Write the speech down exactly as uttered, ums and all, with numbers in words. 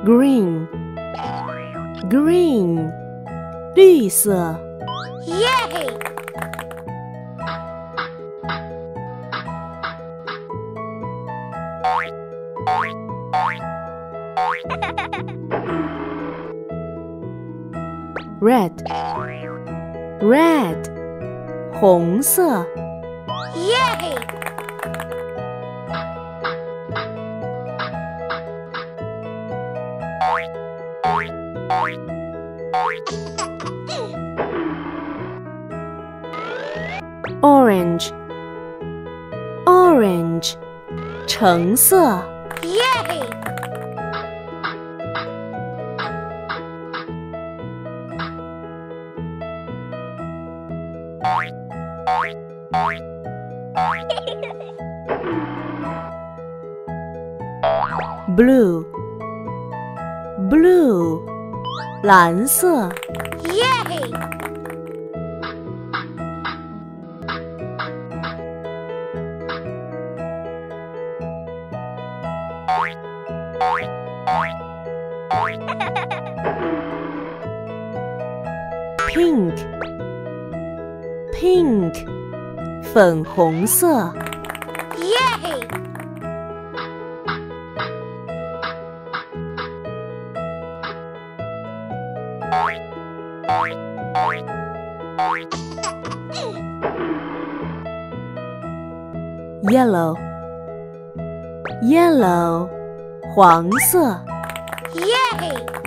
green green 绿色 Yay! red red 红色 Yay! orange orange 橙色 Yay! blue blue 蓝色 Yay! pink pink 粉红色 Yay! yellow yellow 黄色 Yay!